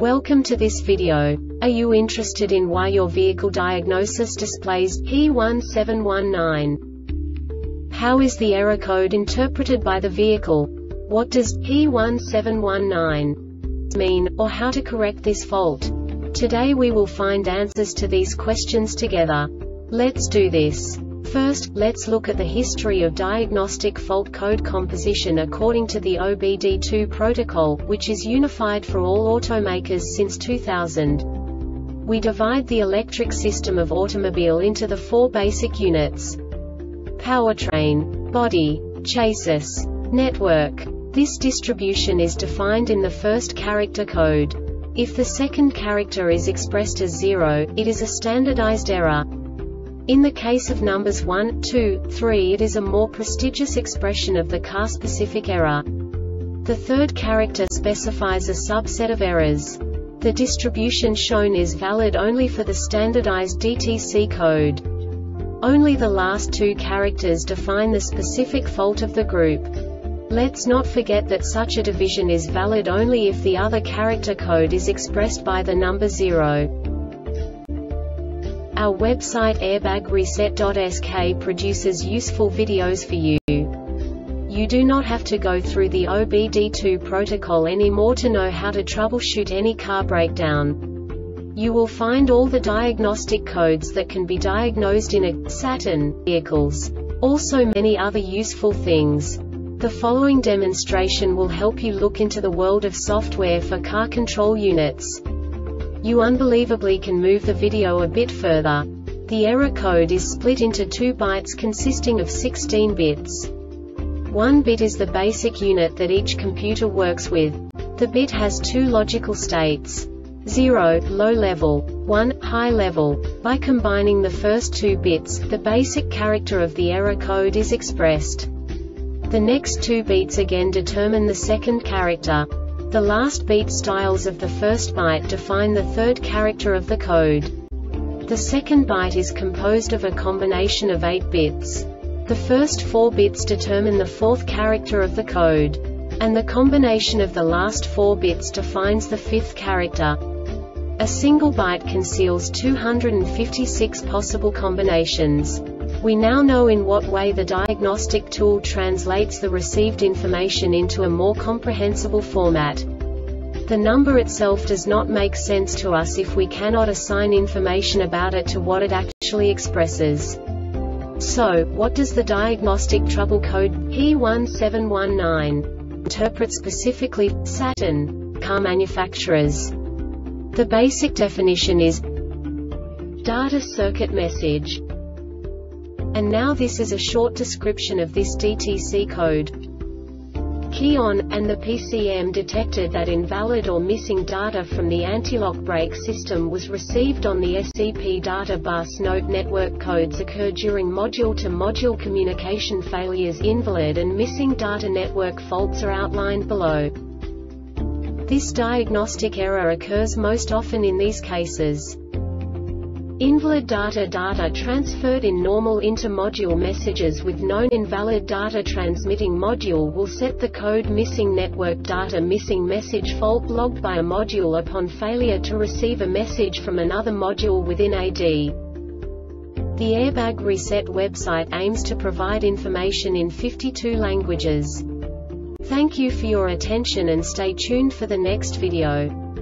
Welcome to this video. Are you interested in why your vehicle diagnosis displays P1719? How is the error code interpreted by the vehicle? What does P1719 mean, or how to correct this fault? Today we will find answers to these questions together. Let's do this. First, let's look at the history of diagnostic fault code composition according to the OBD2 protocol, which is unified for all automakers since 2000. We divide the electric system of automobile into the four basic units: powertrain, body, chassis, network. This distribution is defined in the first character code. If the second character is expressed as 0, it is a standardized error. In the case of numbers 1, 2, 3, it is a more prestigious expression of the car-specific error. The third character specifies a subset of errors. The distribution shown is valid only for the standardized DTC code. Only the last two characters define the specific fault of the group. Let's not forget that such a division is valid only if the other character code is expressed by the number 0. Our website airbagreset.sk produces useful videos for you. You do not have to go through the OBD2 protocol anymore to know how to troubleshoot any car breakdown. You will find all the diagnostic codes that can be diagnosed in a Saturn vehicles. Also many other useful things. The following demonstration will help you look into the world of software for car control units. You unbelievably can move the video a bit further. The error code is split into 2 bytes consisting of 16 bits. 1 bit is the basic unit that each computer works with. The bit has 2 logical states: 0, low level, 1, high level. By combining the first 2 bits, the basic character of the error code is expressed. The next 2 beats again determine the second character. The last beat styles of the first byte define the third character of the code. The second byte is composed of a combination of 8 bits. The first 4 bits determine the fourth character of the code. And the combination of the last 4 bits defines the fifth character. A single byte conceals 256 possible combinations. We now know in what way the diagnostic tool translates the received information into a more comprehensible format. The number itself does not make sense to us if we cannot assign information about it to what it actually expresses. So, what does the diagnostic trouble code P1719 interpret specifically for Saturn car manufacturers? The basic definition is data circuit message. And now this is a short description of this DTC code. Key on, and the PCM detected that invalid or missing data from the anti-lock brake system was received on the SEP data bus. Note: network codes occur during module-to-module communication failures. Invalid and missing data network faults are outlined below. This diagnostic error occurs most often in these cases: invalid data transferred in normal inter-module messages with known invalid data. Transmitting module will set the code missing network data. Missing message fault logged by a module upon failure to receive a message from another module within AD. The Airbag Reset website aims to provide information in 52 languages. Thank you for your attention and stay tuned for the next video.